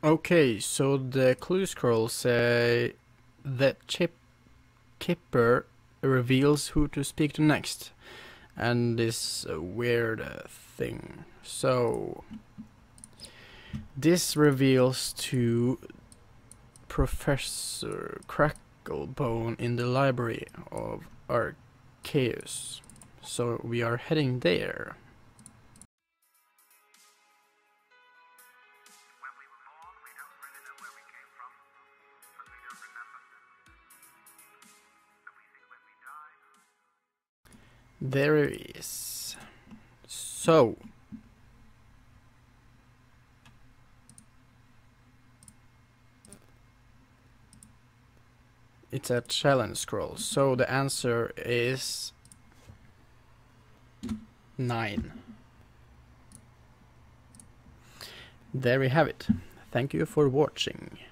Okay, so the clue scrolls say that Kipper reveals who to speak to next, and this weird thing. So this reveals to Professor Cracklebone in the library of Arceus. So we are heading there. There it is. So it's a challenge scroll. So the answer is 9. There we have it. Thank you for watching.